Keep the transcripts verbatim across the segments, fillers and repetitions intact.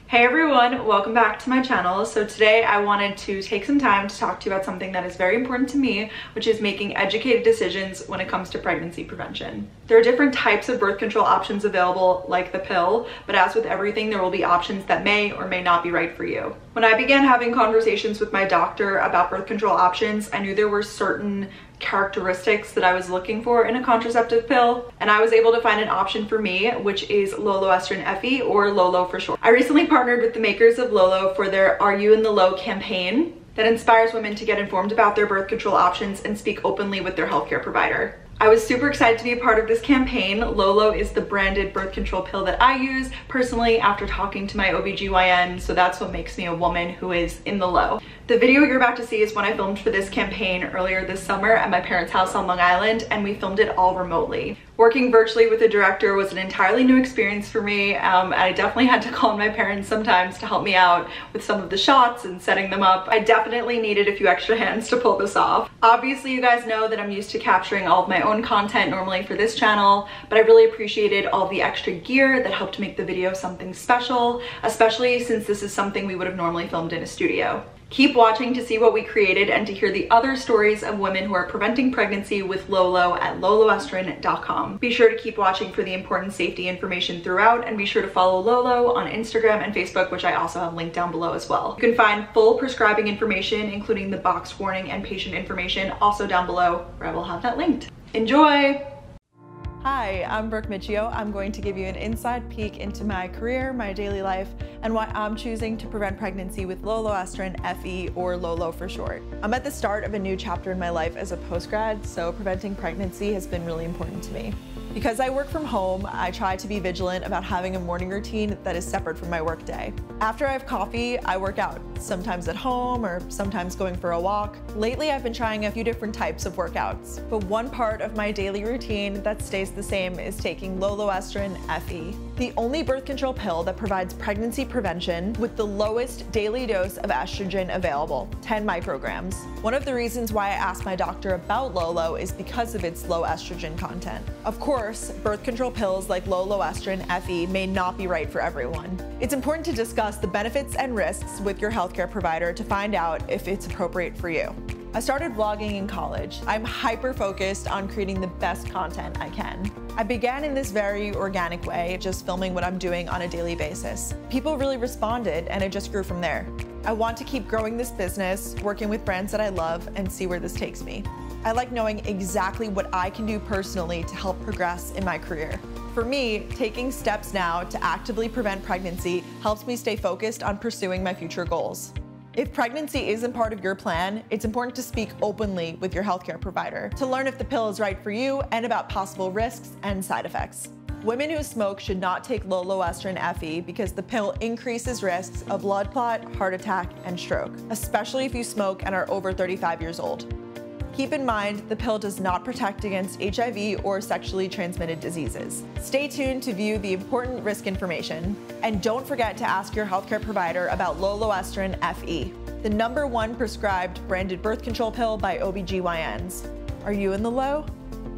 Hey everyone, welcome back to my channel. So today I wanted to take some time to talk to you about something that is very important to me, which is making educated decisions when it comes to pregnancy prevention. There are different types of birth control options available, like the pill, but as with everything, there will be options that may or may not be right for you. When I began having conversations with my doctor about birth control options, I knew there were certain characteristics that I was looking for in a contraceptive pill, and I was able to find an option for me, which is Lo Loestrin Fe, or Lo Lo for short. I recently partnered with the makers of Lo Lo for their Are You in the Lo campaign that inspires women to get informed about their birth control options and speak openly with their healthcare provider. I was super excited to be a part of this campaign. Lo Lo is the branded birth control pill that I use personally after talking to my O B G Y N, so that's what makes me a woman who is in the Lo. The video you're about to see is one I filmed for this campaign earlier this summer at my parents' house on Long Island, and we filmed it all remotely. Working virtually with a director was an entirely new experience for me. Um, I definitely had to call on my parents sometimes to help me out with some of the shots and setting them up. I definitely needed a few extra hands to pull this off. Obviously, you guys know that I'm used to capturing all of my own content normally for this channel, but I really appreciated all the extra gear that helped make the video something special, especially since this is something we would have normally filmed in a studio. Keep watching to see what we created and to hear the other stories of women who are preventing pregnancy with Lo Lo at lo loestrin dot com. Be sure to keep watching for the important safety information throughout, and be sure to follow Lo Lo on Instagram and Facebook, which I also have linked down below as well. You can find full prescribing information, including the box warning and patient information, also down below, where I will have that linked. Enjoy! Hi, I'm Brooke Michio. I'm going to give you an inside peek into my career, my daily life, and why I'm choosing to prevent pregnancy with Lo Loestrin Fe, or Lo Lo for short. I'm at the start of a new chapter in my life as a postgrad, so preventing pregnancy has been really important to me. Because I work from home, I try to be vigilant about having a morning routine that is separate from my workday. After I have coffee, I work out, sometimes at home or sometimes going for a walk. Lately, I've been trying a few different types of workouts, but one part of my daily routine that stays the same is taking Lo Loestrin Fe, the only birth control pill that provides pregnancy prevention with the lowest daily dose of estrogen available, ten micrograms. One of the reasons why I asked my doctor about Lo Lo is because of its low estrogen content. Of course, birth control pills like Lo Loestrin Fe may not be right for everyone. It's important to discuss the benefits and risks with your healthcare provider to find out if it's appropriate for you. I started vlogging in college. I'm hyper-focused on creating the best content I can. I began in this very organic way, just filming what I'm doing on a daily basis. People really responded, and it just grew from there. I want to keep growing this business, working with brands that I love, and see where this takes me. I like knowing exactly what I can do personally to help progress in my career. For me, taking steps now to actively prevent pregnancy helps me stay focused on pursuing my future goals. If pregnancy isn't part of your plan, it's important to speak openly with your healthcare provider to learn if the pill is right for you and about possible risks and side effects. Women who smoke should not take Lo Loestrin Fe because the pill increases risks of blood clot, heart attack, and stroke, especially if you smoke and are over thirty-five years old. Keep in mind, the pill does not protect against H I V or sexually transmitted diseases. Stay tuned to view the important risk information. And don't forget to ask your healthcare provider about Lo Loestrin Fe, the number one prescribed branded birth control pill by O B G Y Ns. Are you in the Lo?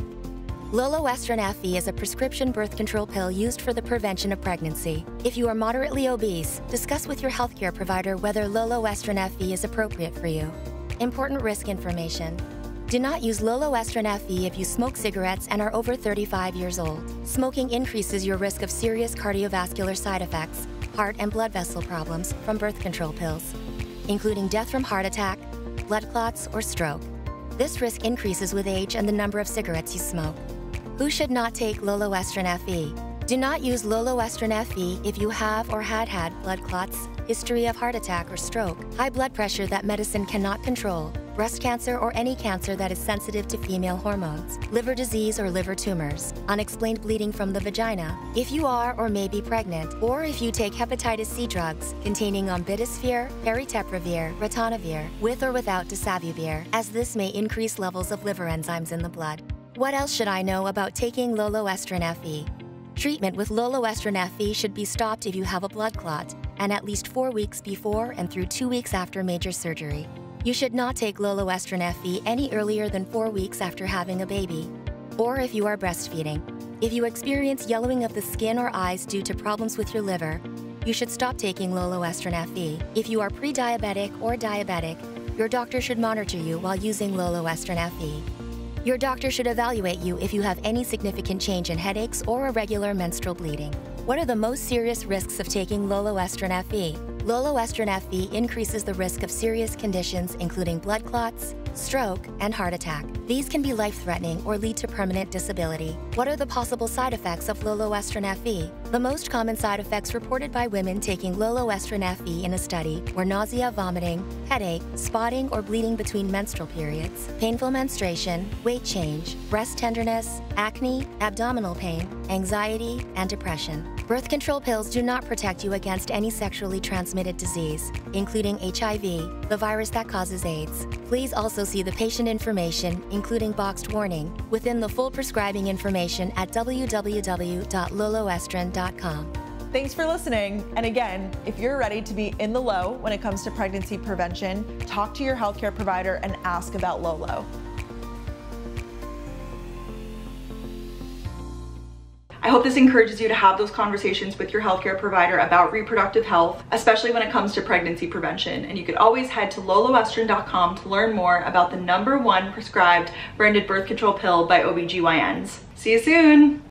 Lo Loestrin Fe is a prescription birth control pill used for the prevention of pregnancy. If you are moderately obese, discuss with your healthcare provider whether Lo Loestrin Fe is appropriate for you. Important risk information. Do not use Lo Loestrin Fe if you smoke cigarettes and are over thirty-five years old. Smoking increases your risk of serious cardiovascular side effects, heart and blood vessel problems from birth control pills, including death from heart attack, blood clots, or stroke. This risk increases with age and the number of cigarettes you smoke. Who should not take Lo Loestrin Fe? Do not use Lo Loestrin Fe if you have or had had blood clots, history of heart attack or stroke, high blood pressure that medicine cannot control, breast cancer or any cancer that is sensitive to female hormones, liver disease or liver tumors, unexplained bleeding from the vagina, if you are or may be pregnant, or if you take hepatitis C drugs containing ombidisphere, peritepravir, ritonavir, with or without dasavuvir, as this may increase levels of liver enzymes in the blood. What else should I know about taking Lo Loestrin Fe? Treatment with Lo Loestrin Fe should be stopped if you have a blood clot, and at least four weeks before and through two weeks after major surgery. You should not take Lo Loestrin Fe any earlier than four weeks after having a baby, or if you are breastfeeding. If you experience yellowing of the skin or eyes due to problems with your liver, you should stop taking Lo Loestrin Fe. If you are pre-diabetic or diabetic, your doctor should monitor you while using Lo Loestrin Fe. Your doctor should evaluate you if you have any significant change in headaches or irregular menstrual bleeding. What are the most serious risks of taking Lo Loestrin Fe? Lo Loestrin Fe increases the risk of serious conditions including blood clots, stroke, and heart attack. These can be life-threatening or lead to permanent disability. What are the possible side effects of Lo Loestrin Fe? The most common side effects reported by women taking Lo Loestrin Fe in a study were nausea, vomiting, headache, spotting or bleeding between menstrual periods, painful menstruation, weight change, breast tenderness, acne, abdominal pain, anxiety, and depression. Birth control pills do not protect you against any sexually transmitted disease, including H I V, the virus that causes AIDS. Please also see the patient information, including boxed warning, within the full prescribing information at w w w dot lo loestrin dot com. Thanks for listening. And again, if you're ready to be in the low when it comes to pregnancy prevention, talk to your healthcare provider and ask about Lo Lo. I hope this encourages you to have those conversations with your healthcare provider about reproductive health, especially when it comes to pregnancy prevention. And you could always head to lo loestrin dot com to learn more about the number one prescribed branded birth control pill by O B G Y Ns. See you soon.